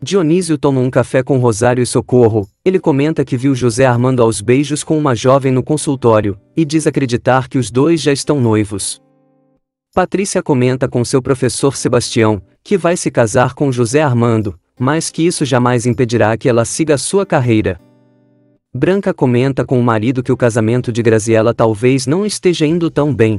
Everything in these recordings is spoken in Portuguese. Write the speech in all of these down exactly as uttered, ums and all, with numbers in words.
Dionísio toma um café com Rosário e Socorro. Ele comenta que viu José Armando aos beijos com uma jovem no consultório, e diz acreditar que os dois já estão noivos. Patrícia comenta com seu professor Sebastião, que vai se casar com José Armando, mas que isso jamais impedirá que ela siga sua carreira. Branca comenta com o marido que o casamento de Graziela talvez não esteja indo tão bem.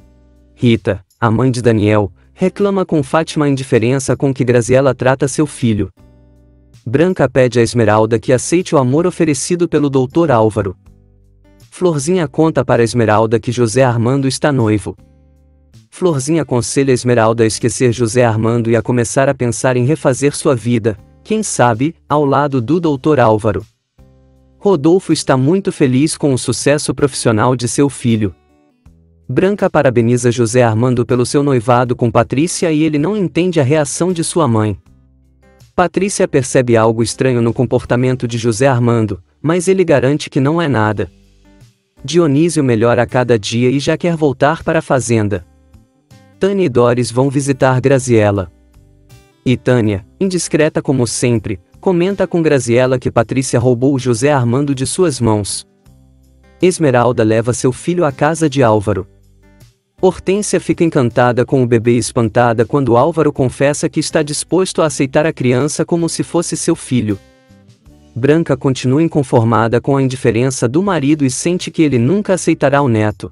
Rita, a mãe de Daniel, reclama com Fátima a indiferença com que Graziela trata seu filho. Branca pede a Esmeralda que aceite o amor oferecido pelo doutor Álvaro. Florzinha conta para Esmeralda que José Armando está noivo. Florzinha aconselha Esmeralda a esquecer José Armando e a começar a pensar em refazer sua vida, quem sabe, ao lado do doutor Álvaro. Rodolfo está muito feliz com o sucesso profissional de seu filho. Branca parabeniza José Armando pelo seu noivado com Patrícia e ele não entende a reação de sua mãe. Patrícia percebe algo estranho no comportamento de José Armando, mas ele garante que não é nada. Dionísio melhora a cada dia e já quer voltar para a fazenda. Tânia e Doris vão visitar Graziela. E Tânia, indiscreta como sempre, comenta com Graziela que Patrícia roubou José Armando de suas mãos. Esmeralda leva seu filho à casa de Álvaro. Hortência fica encantada com o bebê e espantada quando Álvaro confessa que está disposto a aceitar a criança como se fosse seu filho. Branca continua inconformada com a indiferença do marido e sente que ele nunca aceitará o neto.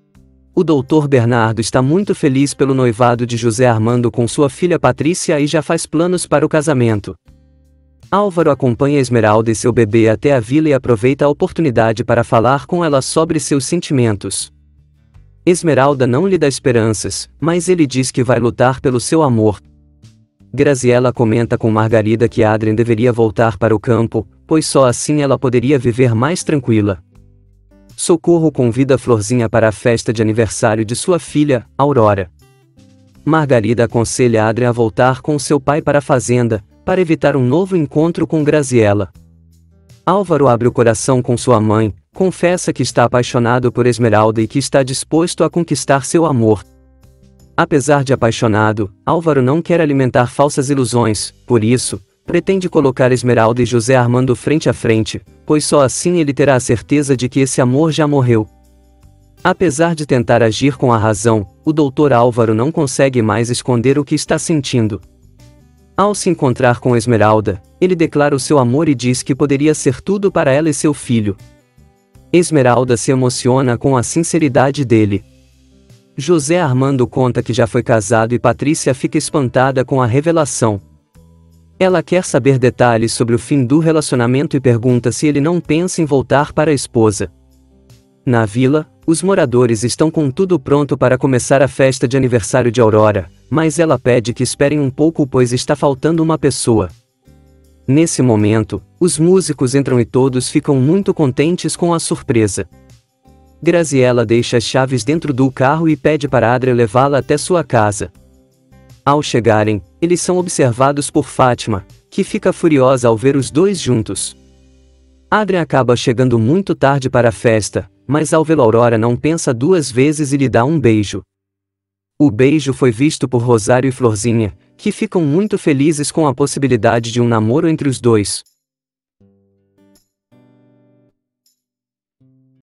O doutor Bernardo está muito feliz pelo noivado de José Armando com sua filha Patrícia e já faz planos para o casamento. Álvaro acompanha Esmeralda e seu bebê até a vila e aproveita a oportunidade para falar com ela sobre seus sentimentos. Esmeralda não lhe dá esperanças, mas ele diz que vai lutar pelo seu amor. Graziela comenta com Margarida que Adrien deveria voltar para o campo, pois só assim ela poderia viver mais tranquila. Socorro convida Florzinha para a festa de aniversário de sua filha, Aurora. Margarida aconselha Adrien a voltar com seu pai para a fazenda, para evitar um novo encontro com Graziela. Álvaro abre o coração com sua mãe, confessa que está apaixonado por Esmeralda e que está disposto a conquistar seu amor. Apesar de apaixonado, Álvaro não quer alimentar falsas ilusões, por isso, pretende colocar Esmeralda e José Armando frente a frente, pois só assim ele terá a certeza de que esse amor já morreu. Apesar de tentar agir com a razão, o doutor Álvaro não consegue mais esconder o que está sentindo. Ao se encontrar com Esmeralda, ele declara o seu amor e diz que poderia ser tudo para ela e seu filho. Esmeralda se emociona com a sinceridade dele. José Armando conta que já foi casado e Patrícia fica espantada com a revelação. Ela quer saber detalhes sobre o fim do relacionamento e pergunta se ele não pensa em voltar para a esposa. Na vila, os moradores estão com tudo pronto para começar a festa de aniversário de Aurora, mas ela pede que esperem um pouco pois está faltando uma pessoa. Nesse momento, os músicos entram e todos ficam muito contentes com a surpresa. Graziela deixa as chaves dentro do carro e pede para Adrien levá-la até sua casa. Ao chegarem, eles são observados por Fátima, que fica furiosa ao ver os dois juntos. Adrien acaba chegando muito tarde para a festa, mas ao vê-la Aurora não pensa duas vezes e lhe dá um beijo. O beijo foi visto por Rosário e Florzinha, que ficam muito felizes com a possibilidade de um namoro entre os dois.